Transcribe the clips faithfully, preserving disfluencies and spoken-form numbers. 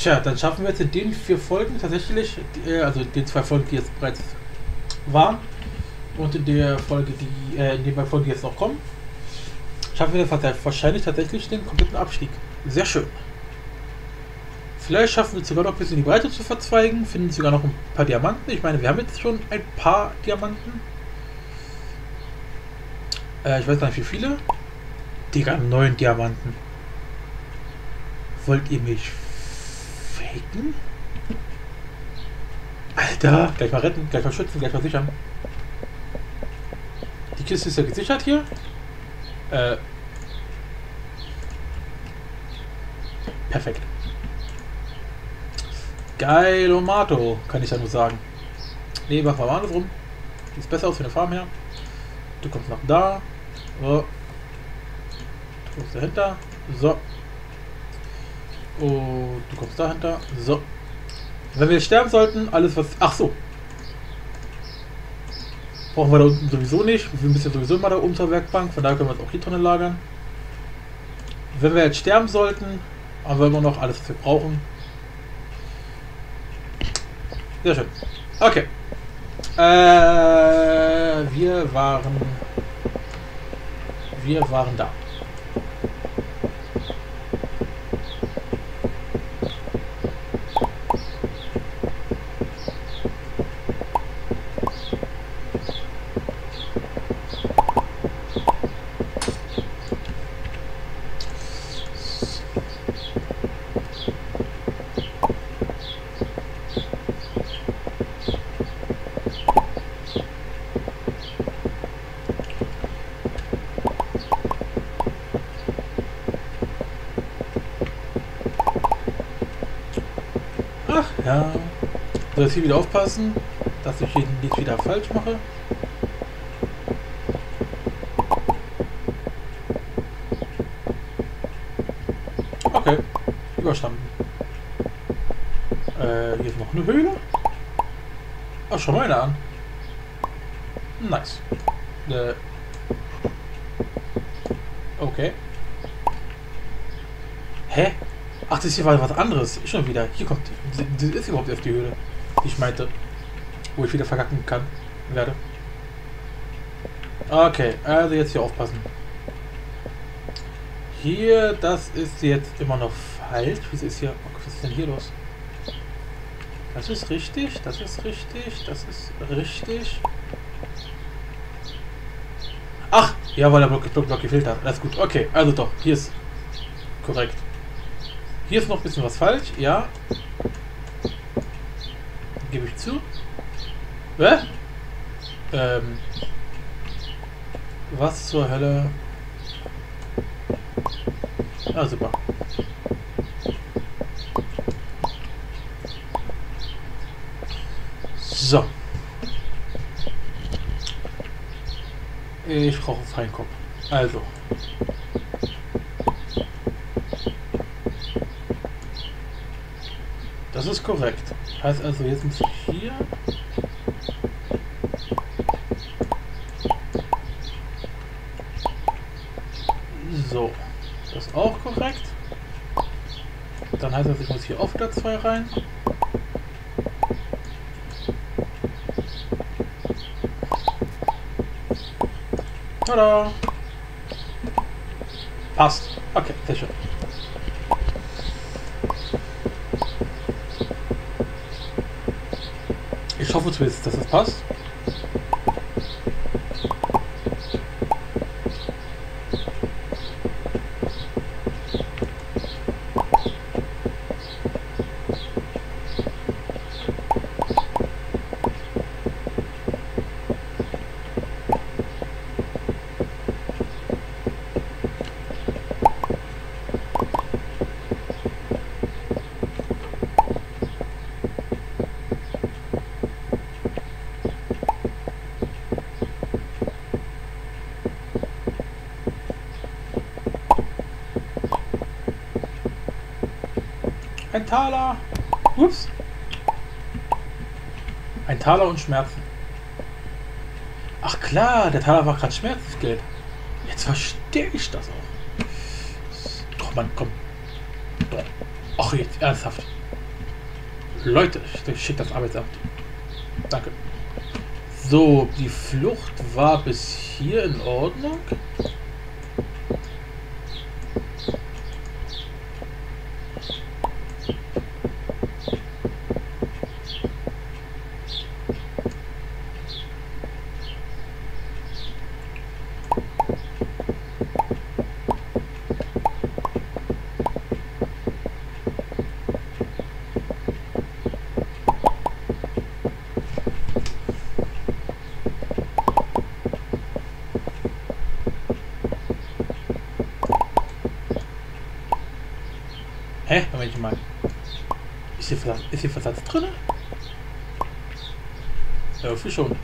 Tja, dann schaffen wir jetzt in den vier Folgen tatsächlich, äh, also den zwei Folgen, die jetzt bereits waren, und in der Folge, die, äh, in den beiden Folgen, die jetzt noch kommen, schaffen wir wahrscheinlich tatsächlich den kompletten Abstieg. Sehr schön. Vielleicht schaffen wir es sogar noch ein bisschen die Breite zu verzweigen, finden sogar noch ein paar Diamanten. Ich meine, wir haben jetzt schon ein paar Diamanten. Äh, ich weiß gar nicht, wie viele. Digga, neun Diamanten. Wollt ihr mich faken? Alter, gleich mal retten, gleich mal schützen, gleich mal sichern. Die Kiste ist ja gesichert hier. Äh. Perfekt. Geilomato, kann ich ja nur sagen. Ne, mach mal andersrum. Sieht besser aus für eine Farm her. Du kommst nach da. So. Du kommst dahinter. So. Und du kommst dahinter. So. Wenn wir sterben sollten, alles was... Ach so. Brauchen wir da unten sowieso nicht. Wir müssen ja sowieso immer da oben zur Werkbank. Von daher können wir jetzt auch hier drinnen lagern. Wenn wir jetzt sterben sollten, haben wir immer noch alles, was wir brauchen. Sehr schön. Okay. Äh, wir waren... Wir waren da. Ach ja. So, jetzt hier wieder aufpassen, dass ich hier nicht wieder falsch mache. Okay, überstanden. Äh, hier ist noch eine Höhle. Ach, schau mal eine an. Nice. Äh. Okay. Hä? Ach, das hier war was anderes. Schon wieder. Hier kommt. Das ist überhaupt erst die Höhle, die ich meinte. Wo ich wieder verkacken kann. Werde. Okay, also jetzt hier aufpassen. Hier, das ist jetzt immer noch falsch. Wieso ist hier. Oh, was ist denn hier los? Das ist richtig, das ist richtig, das ist richtig. Ach, ja, weil der Block, Block, Block gefehlt hat. Alles gut. Okay, also doch, hier ist korrekt. Hier ist noch ein bisschen was falsch, ja. Gebe ich zu. Hä? Ähm. Was zur Hölle? Ah, super. So. Ich brauche freien Kopf. Also. Das ist korrekt. Heißt also, jetzt muss ich hier. So. Das ist auch korrekt. Dann heißt das, ich muss hier auf der zwei rein. Tada! Passt. Okay, sehr schön. Ich hoffe zumindest, dass es passt. Ein Taler. Ups. Ein Taler und Schmerzen. Ach klar, der Taler war gerade Schmerzensgeld. Jetzt verstehe ich das auch. Doch, Mann, komm. Doch. Ach, jetzt ernsthaft. Leute, ich schicke das Arbeitsamt. Danke. So, die Flucht war bis hier in Ordnung. Hä? Moment mal. Ist hier Versatz, ist hier Versatz drin? Ja, irgendwie schon.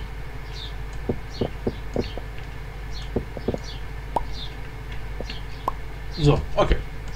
So, okay.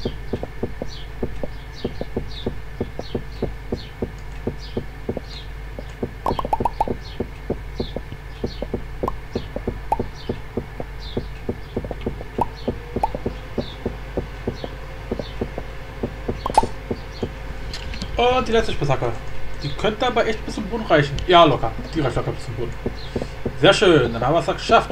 Und die letzte Spitzhacke. Die könnte aber echt bis zum Boden reichen. Ja, locker. Die reicht locker bis zum Boden. Sehr schön. Dann haben wir es geschafft.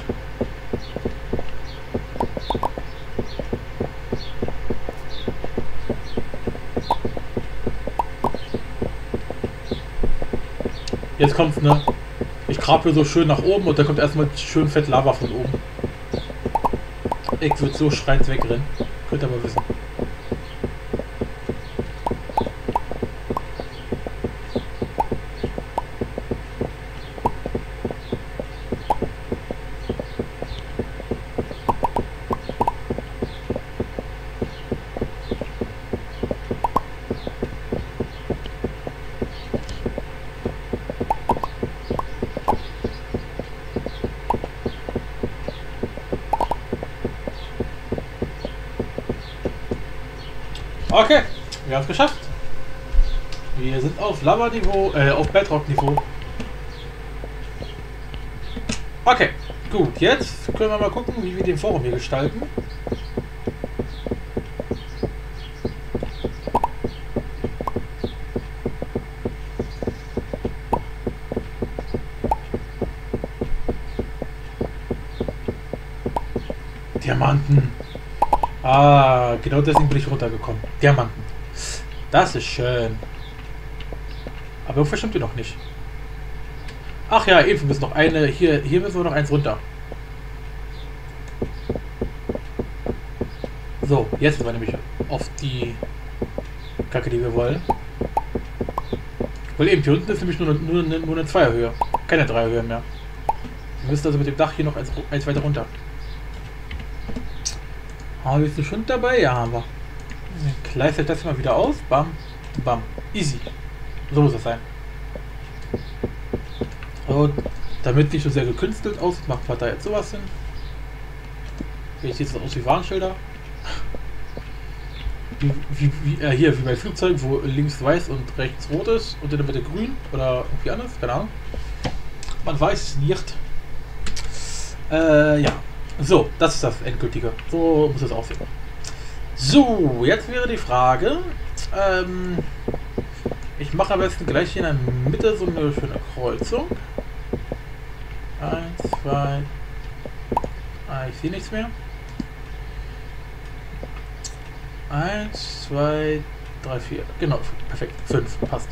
Jetzt kommt's, ne? Ich grabe so schön nach oben und dann kommt erstmal schön fett Lava von oben. Ich würde so schreiend wegrennen. Könnt ihr aber wissen. Okay, wir haben es geschafft. Wir sind auf Lava-Niveau, äh, auf Bedrock-Niveau. Okay, gut, jetzt können wir mal gucken, wie wir den Forum hier gestalten. Diamanten. Ah, genau deswegen bin ich runtergekommen. Diamanten. Das ist schön. Aber irgendwo stimmt die noch nicht. Ach ja, eben müssen noch eine. Hier, hier müssen wir noch eins runter. So, jetzt sind wir nämlich auf die Kacke, die wir wollen. Weil eben hier unten ist nämlich nur, nur, nur, nur eine Zweierhöhe. Keine Dreierhöhe mehr. Wir müssen also mit dem Dach hier noch eins, eins weiter runter. Haben wir jetzt einen Schund dabei? Ja, haben wir. Gleitet das mal wieder aus. Bam, bam. Easy. So muss es sein. Und damit nicht so sehr gekünstelt aussieht, machen wir da jetzt sowas hin. Jetzt sieht es aus wie Warnschilder. Wie, wie, wie, äh, hier, wie bei Flugzeugen, wo links weiß und rechts rot ist und in der Mitte grün oder irgendwie anders. Keine Ahnung. Man weiß es nicht. Äh, ja. So, das ist das Endgültige. So muss es aussehen. So, jetzt wäre die Frage. Ähm, ich mache am besten gleich hier in der Mitte so eine schöne Kreuzung. Eins, zwei. Ah, ich sehe nichts mehr. Eins, zwei, drei, vier. Genau, perfekt. Fünf, passt.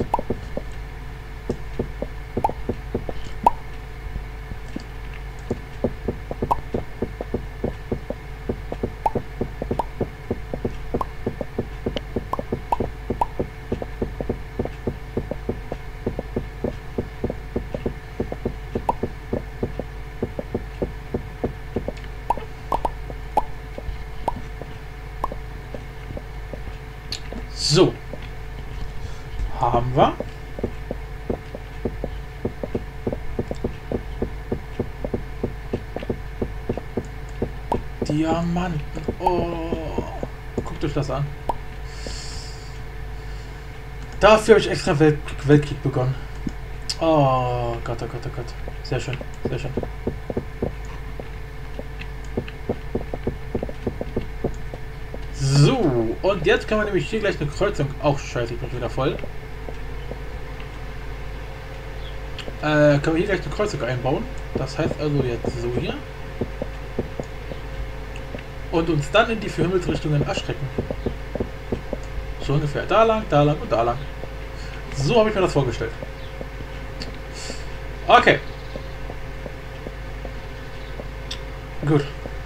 So, haben wir. Diamanten. Oh, guckt euch das an. Dafür habe ich extra Welt Weltkrieg begonnen. Oh Gott, oh Gott, oh Gott. Sehr schön, sehr schön. So, und jetzt kann man nämlich hier gleich eine Kreuzung. Auch scheiße, ich bin wieder voll. Äh, können wir hier gleich eine Kreuzung einbauen. Das heißt also jetzt so hier. Und uns dann in die vier Himmelsrichtungen erstrecken. So ungefähr da lang, da lang und da lang. So habe ich mir das vorgestellt. Okay. Gut.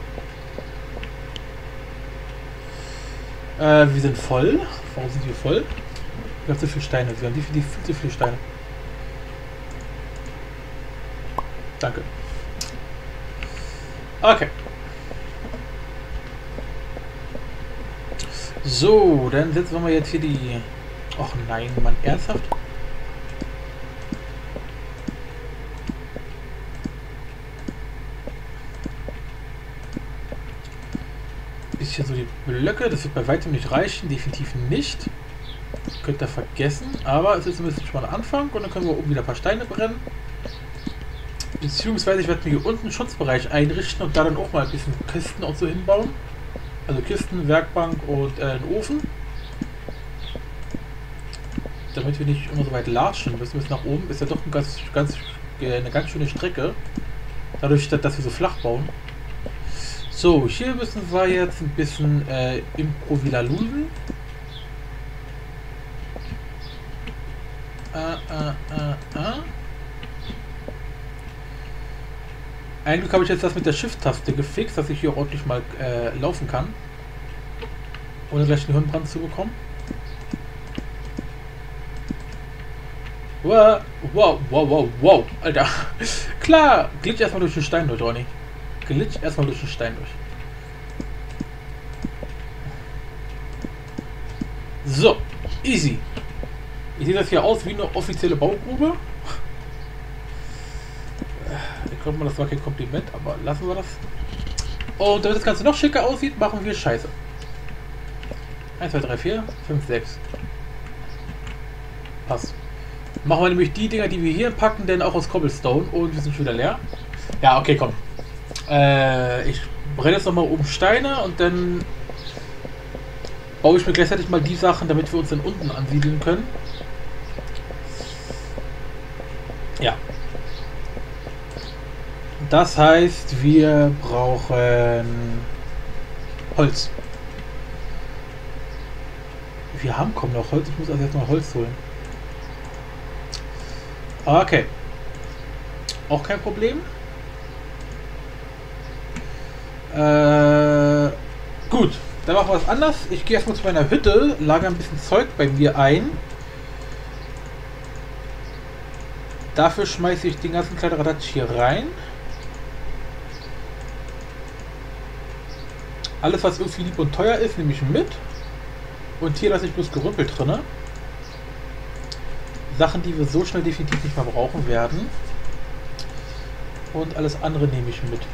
Äh, wir sind voll. Warum sind wir voll? Wir haben zu viele Steine. Wir haben viel, viel zu viele Steine. Danke. Okay. So, dann setzen wir jetzt hier die... Och nein, Mann, ernsthaft? Ist hier so die Blöcke, das wird bei weitem nicht reichen, definitiv nicht. Könnt ihr vergessen, aber es ist zumindest schon mal ein Anfang und dann können wir oben wieder ein paar Steine brennen. Beziehungsweise ich werde mir hier unten einen Schutzbereich einrichten und da dann auch mal ein bisschen Kisten und so hinbauen. Also Kisten, Werkbank und äh, einen Ofen. Damit wir nicht immer so weit latschen müssen bis nach oben. Ist ja doch ein ganz, ganz, äh, eine ganz schöne Strecke. Dadurch, dass wir so flach bauen. So, hier müssen wir jetzt ein bisschen äh, improvisalusen. Äh, äh, äh, äh. Eigentlich habe ich jetzt das mit der Shift-Taste gefixt, dass ich hier ordentlich mal äh, laufen kann. Ohne gleich einen Hirnbrand zu bekommen. Wow, wow, wow, wow, wow, Alter. Klar, glitsch erstmal durch den Stein durch, Ronny. Glitsch erstmal durch den Stein durch. So, easy. Ich sehe das hier aus wie eine offizielle Baugrube. Ich glaube mal, das war kein Kompliment, aber lassen wir das. Und damit das Ganze noch schicker aussieht, machen wir Scheiße. eins, zwei, drei, vier, fünf, sechs. Passt. Machen wir nämlich die Dinger, die wir hier packen, denn auch aus Cobblestone. Und wir sind schon wieder leer. Ja, okay, komm. Äh, ich brenne jetzt nochmal oben Steine und dann baue ich mir gleichzeitig mal die Sachen, damit wir uns dann unten ansiedeln können. Ja. Das heißt, wir brauchen Holz. Wir haben kaum noch Holz. Ich muss also jetzt mal Holz holen. Okay. Auch kein Problem. Äh, gut. Dann machen wir was anders. Ich gehe erstmal zu meiner Hütte, lagere ein bisschen Zeug bei mir ein. Dafür schmeiße ich den ganzen kleinen Radatsch hier rein. Alles, was irgendwie lieb und teuer ist, nehme ich mit. Und hier lasse ich bloß Gerümpel drin. Sachen, die wir so schnell definitiv nicht mehr brauchen werden. Und alles andere nehme ich mit.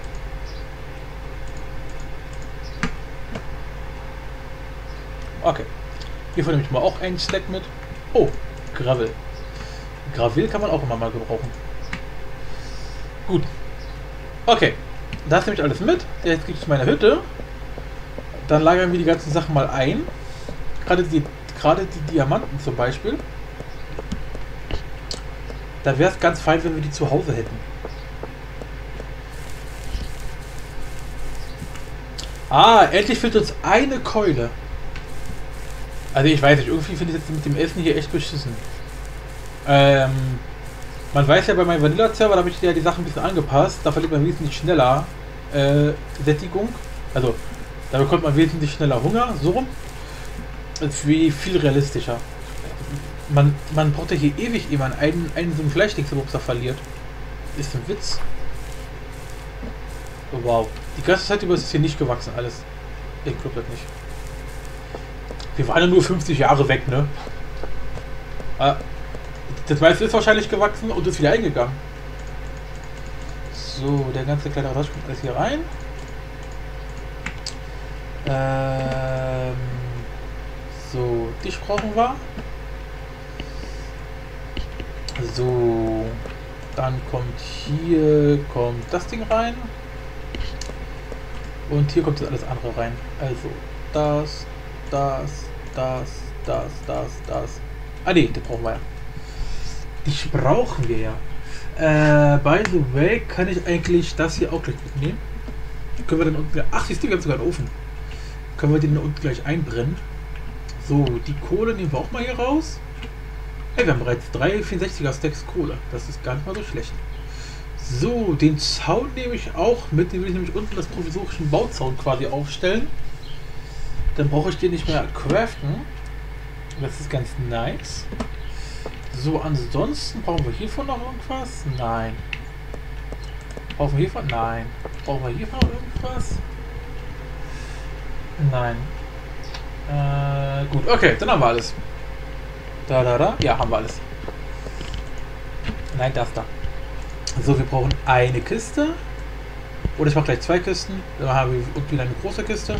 Okay. Hiervon nehme ich mal auch einen Stack mit. Oh, Gravel. Gravel kann man auch immer mal gebrauchen. Gut. Okay. Das nehme ich alles mit. Jetzt gehe ich zu meiner Hütte. Dann lagern wir die ganzen Sachen mal ein. Gerade die, gerade die Diamanten zum Beispiel. Da wäre es ganz fein, wenn wir die zu Hause hätten. Ah, endlich fehlt uns eine Keule. Also ich weiß nicht, irgendwie finde ich jetzt mit dem Essen hier echt beschissen. Ähm, man weiß ja bei meinem Vanilla-Server, da habe ich ja die Sachen ein bisschen angepasst. Da verliert man wesentlich schneller äh, Sättigung. Also, da bekommt man wesentlich schneller Hunger, so rum. Ist wie viel realistischer. Man, man braucht ja hier ewig, ehe man einen, einen so einen Fleischdingsbubster verliert. Ist ein Witz. Oh, wow. Die ganze Zeit über ist es hier nicht gewachsen, alles. Ich glaube das nicht. Wir waren ja nur fünfzig Jahre weg, ne? Ah, das meiste ist wahrscheinlich gewachsen und ist wieder eingegangen. So, der ganze kleine Rasch kommt alles hier rein. Ähm, so, dich brauchen wir. So, dann kommt hier kommt das Ding rein. Und hier kommt jetzt alles andere rein. Also, das, das, das, das, das, das. Ah ne, das brauchen wir ja. Die brauchen wir ja. Äh, by the way, kann ich eigentlich das hier auch gleich mitnehmen? Können wir dann unten. Ach, siehst du, wir haben sogar einen Ofen. Können wir den da unten gleich einbrennen? So, die Kohle nehmen wir auch mal hier raus. Hey, wir haben bereits drei vierundsechziger Stacks Kohle. Das ist gar nicht mal so schlecht. So, den Zaun nehme ich auch mit. Den will ich nämlich unten das provisorischen Bauzaun quasi aufstellen. Dann brauche ich den nicht mehr craften. Das ist ganz nice. So, ansonsten brauchen wir hiervon noch irgendwas? Nein. Brauchen wir hiervon? Nein. Brauchen wir hiervon noch irgendwas? Nein. Äh, gut, okay, dann haben wir alles. Da, da, da. Ja, haben wir alles. Nein, das da. So, wir brauchen eine Kiste. Oder ich mache gleich zwei Kisten. Dann haben wir unten wieder eine große Kiste.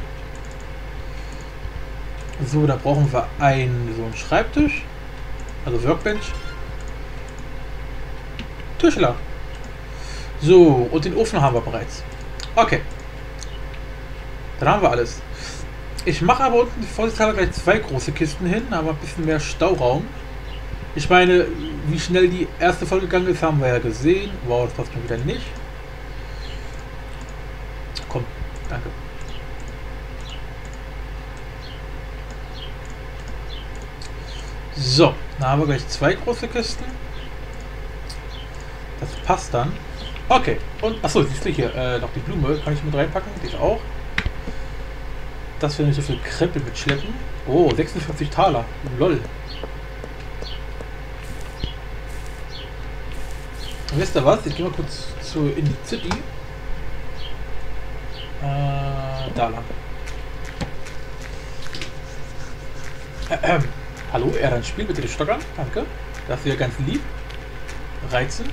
So, da brauchen wir einen, so einen Schreibtisch. Also Workbench. Tischler. So, und den Ofen haben wir bereits. Okay. Dann haben wir alles. Ich mache aber unten vorsichtshalber gleich zwei große Kisten hin, aber ein bisschen mehr Stauraum. Ich meine, wie schnell die erste Folge gegangen ist, haben wir ja gesehen. Wow, das passt schon wieder nicht. Komm, danke. So, dann haben wir gleich zwei große Kisten. Das passt dann. Okay, und achso, siehst du hier äh, noch die Blume, kann ich mit reinpacken, die auch. Das wir nicht so viel Krempel mitschleppen. Oh, sechsundvierzig Taler. Lol. Und wisst ihr was? Ich gehe mal kurz zu in die City. Äh, da lang. Äh, äh. Hallo, er dann spielt bitte die Stockern. Danke. Das wäre ganz lieb. Reizend.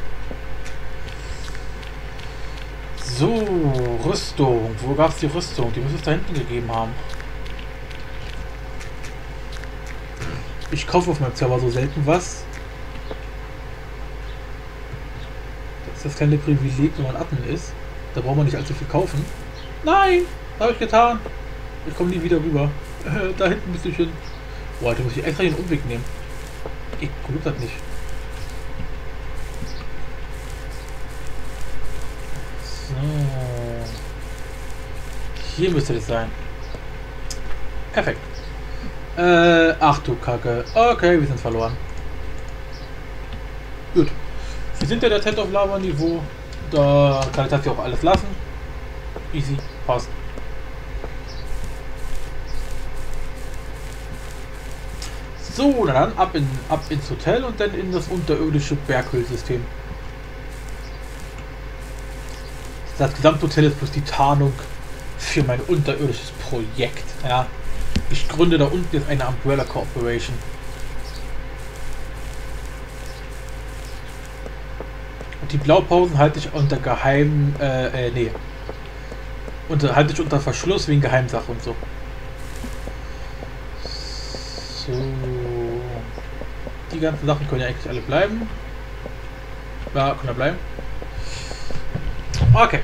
So, Rüstung. Wo gab es die Rüstung? Die muss es da hinten gegeben haben. Ich kaufe auf meinem Server so selten was. Das ist das kleine Privileg, wenn man Admin ist. Da braucht man nicht allzu viel kaufen. Nein! Habe ich getan. Ich komme nie wieder rüber. Äh, da hinten müsste ich hin. Boah, da muss ich extra den Umweg nehmen. Ich gut das nicht. So. Hier müsste das sein. Perfekt. Äh, ach du Kacke. Okay, wir sind verloren. Gut. Wir sind ja der Tent of Lava Niveau. Da kann ich das ja auch alles lassen. Easy. Passt. So, dann ab, in, ab ins Hotel und dann in das unterirdische Berghöhlsystem. Das Gesamthotel ist bloß die Tarnung für mein unterirdisches Projekt. Ja, ich gründe da unten jetzt eine Umbrella Corporation. Und die Blaupausen halte ich unter geheimen, äh, äh, nee. Unter, halte ich unter Verschluss wegen Geheimsache und so. So. Die ganzen Sachen können ja eigentlich alle bleiben. Ja, können ja bleiben. Okay.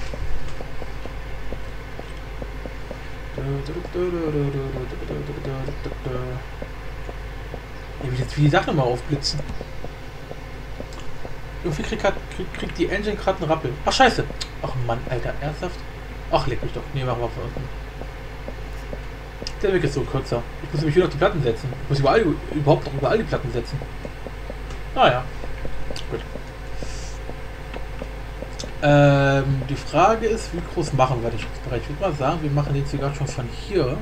Ich will jetzt wie die Sachen mal aufblitzen. Irgendwie kriegt, kriegt, kriegt die Engine gerade einen Rappel. Ach scheiße. Ach Mann, Alter, ernsthaft? Ach, leck mich doch. Nee, machen wir von unten. Der Weg ist so kürzer. Ich muss nämlich wieder auf die Platten setzen. Ich muss überall, überhaupt noch überall die Platten setzen. Naja. Gut. Ähm, die Frage ist, wie groß machen wir den Schutzbereich? Ich würde mal sagen, wir machen den sogar schon von hier.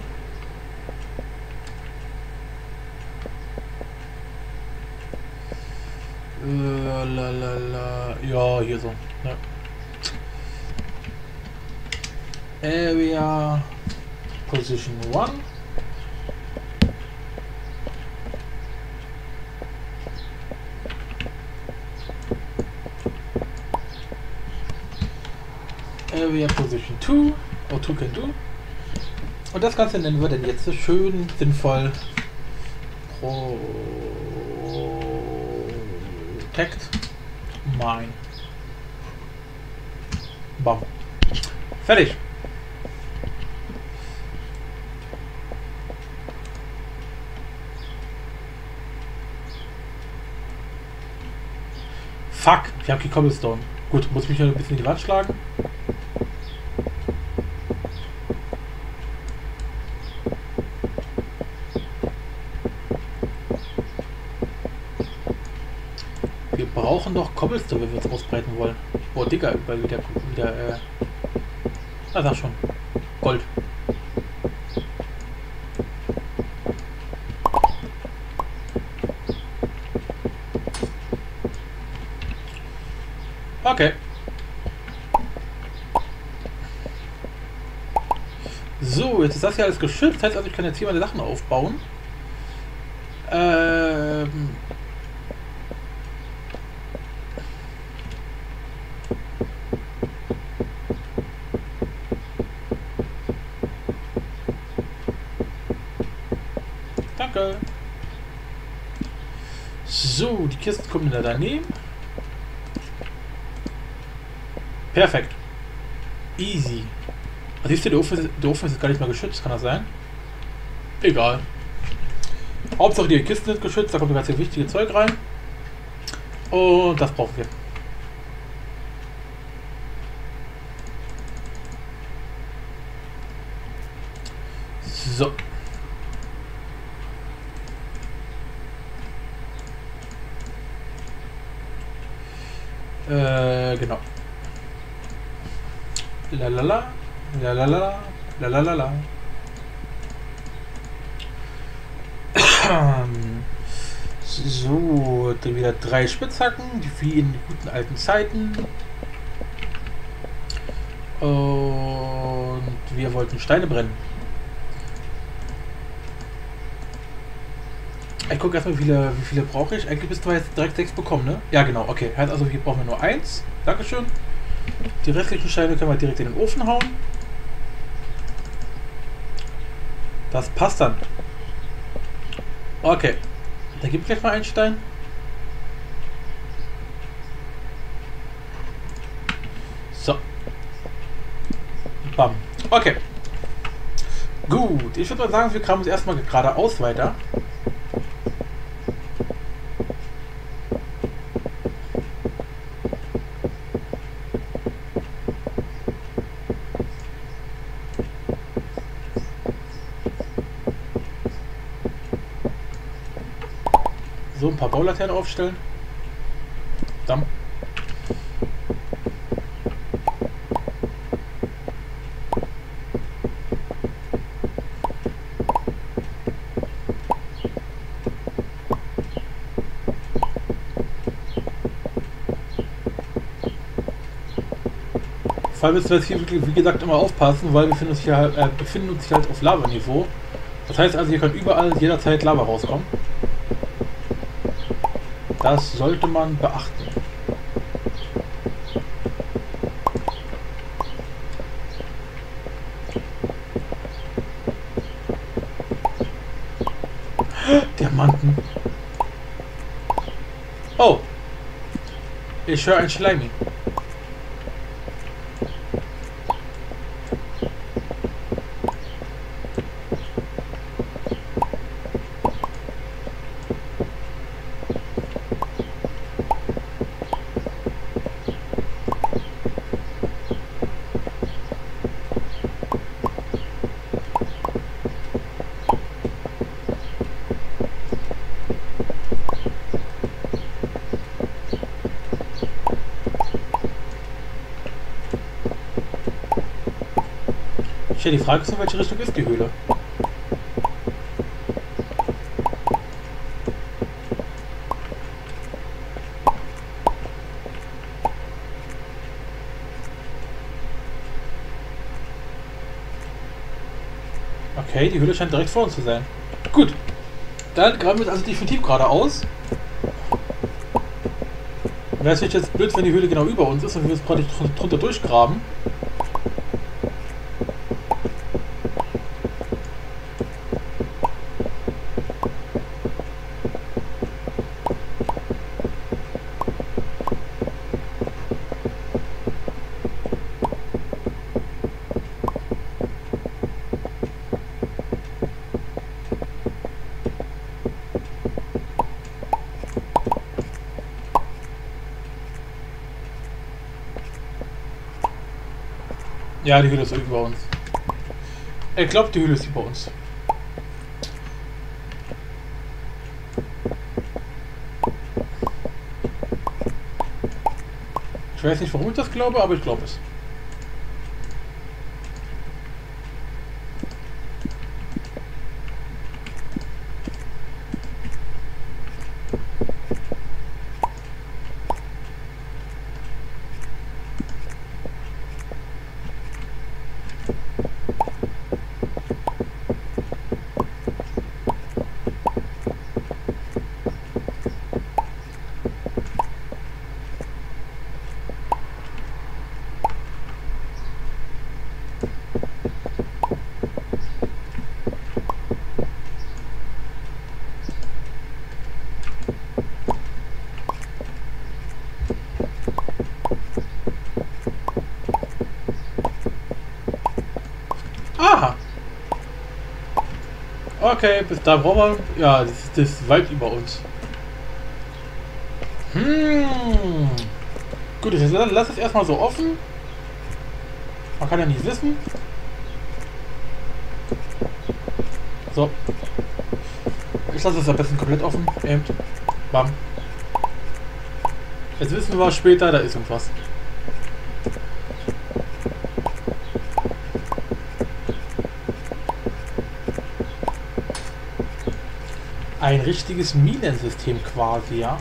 Äh, lalala. Ja, hier so. Ja. Area Position one. Area Position two. Oh, two can do. Und das Ganze nennen wir dann jetzt so schön sinnvoll Protect Mine. Bam. Fertig. Fuck, ich habe die Cobblestone. Gut, muss mich noch ein bisschen in die Wand schlagen. Wir brauchen doch Cobblestone, wenn wir uns ausbreiten wollen. Oh, Digga, überall wieder, wieder, äh... Ah, sag schon. Gold. Okay. So, jetzt ist das hier alles geschützt. Das heißt also, ich kann jetzt hier meine Sachen aufbauen. Ähm... Danke. So, die Kisten kommen da daneben. Perfekt. Easy. Was siehst du, der Ofen, ist, der Ofen ist jetzt gar nicht mehr geschützt, kann das sein? Egal. Hauptsache die Kisten sind geschützt, da kommt das ganze wichtige Zeug rein. Und das brauchen wir. So. Äh, genau. Lalala, lalala, lalala. So, dann wieder drei Spitzhacken, wie in guten alten Zeiten. Und wir wollten Steine brennen. Ich gucke erstmal, wie viele, wie viele brauche ich. Eigentlich bist du jetzt direkt sechs bekommen, ne? Ja, genau, okay. Heißt also, hier brauchen wir nur eins. Dankeschön. Die restlichen Steine können wir direkt in den Ofen hauen. Das passt dann. Okay. Dann gib gleich mal einen Stein. So. Bam. Okay. Gut. Ich würde mal sagen, wir kramen uns erstmal geradeaus weiter. So, ein paar Baulaternen aufstellen. Dann. Vor allem müssen wir jetzt hier wirklich, wie gesagt, immer aufpassen, weil wir befinden uns hier, äh, befinden uns hier halt auf Lava-Niveau. Das heißt also, hier kann überall jederzeit Lava rauskommen. Das sollte man beachten. Diamanten. Oh. Ich höre ein Schleimi. Ja, die Frage ist, in welche Richtung ist die Höhle? Okay, die Höhle scheint direkt vor uns zu sein. Gut, dann graben wir also definitiv geradeaus. Wäre es jetzt blöd, wenn die Höhle genau über uns ist und wir uns praktisch drunter durchgraben. Ja, die Höhle ist über uns. Er glaubt, die Höhle ist über uns. Ich weiß nicht, warum ich das glaube, aber ich glaube es. Aha! Okay, bis da brauchen wir... Ja, das ist das weit über uns. Hm. Gut, ich lasse es erstmal so offen. Man kann ja nicht wissen. So. Ich lasse es am besten komplett offen. Eben. Bam. Jetzt wissen wir später, da ist irgendwas. Ein richtiges Minensystem quasi, ja.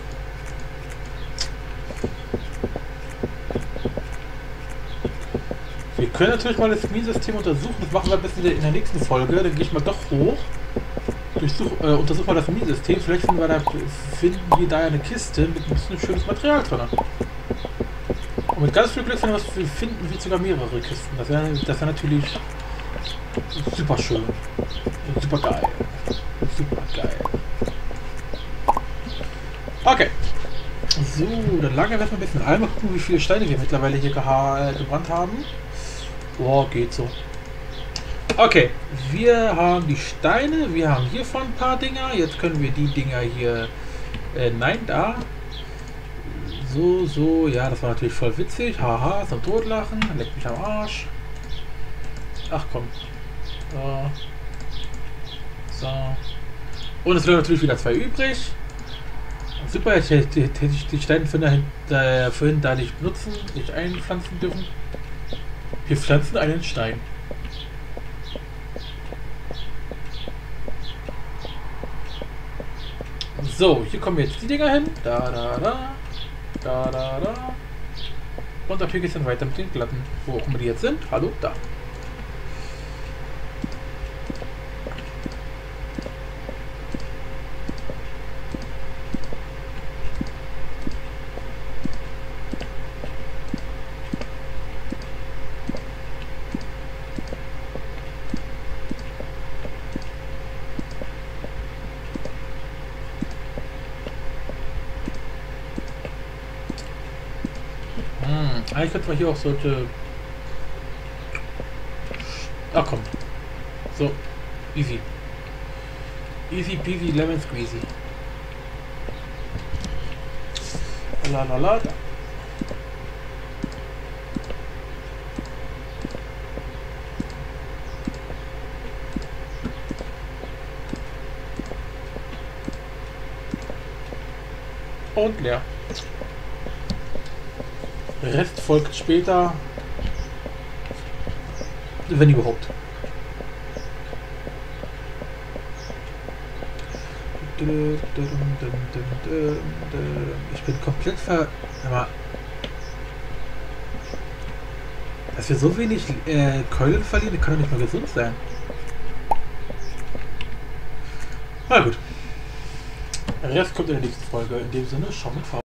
Wir können natürlich mal das Minensystem untersuchen. Das machen wir ein bisschen in der nächsten Folge. Dann gehe ich mal doch hoch. Durchsuch, äh, untersuchen wir das Minensystem. Vielleicht finden wir, da, finden wir da eine Kiste mit ein bisschen schönes Material drin. Und mit ganz viel Glück finden wir, finden wir sogar mehrere Kisten. Das wäre das wär natürlich super schön. Super geil. Super geil. Okay. So, dann lagern wir erstmal ein bisschen ein. Mal gucken, wie viele Steine wir mittlerweile hier geha gebrannt haben. Boah, geht so. Okay, wir haben die Steine. Wir haben hiervon ein paar Dinger. Jetzt können wir die Dinger hier... Äh, nein, da. So, so. Ja, das war natürlich voll witzig. Haha, zum Totlachen. Leckt mich am Arsch. Ach komm. So. So. Und es bleiben natürlich wieder zwei übrig. Super, jetzt hätte ich die Steine vorhin, äh, vorhin da nicht benutzen, nicht einpflanzen dürfen. Wir pflanzen einen Stein. So, hier kommen jetzt die Dinger hin. Da, da, da. Da, da, da. Und ab hier geht es dann weiter mit den Glatten. Wo auch immer die jetzt sind. Hallo, da. Eigentlich könnte man hier auch solche... Ach komm. So. Easy. Easy peasy lemon squeezy. Lalalala. Und leer. Rest folgt später, wenn überhaupt. Ich bin komplett ver... Aber dass wir so wenig äh, Keulen verlieren, kann doch nicht mal gesund sein. Na gut. Der Rest kommt in der nächsten Folge. In dem Sinne, schau mit V.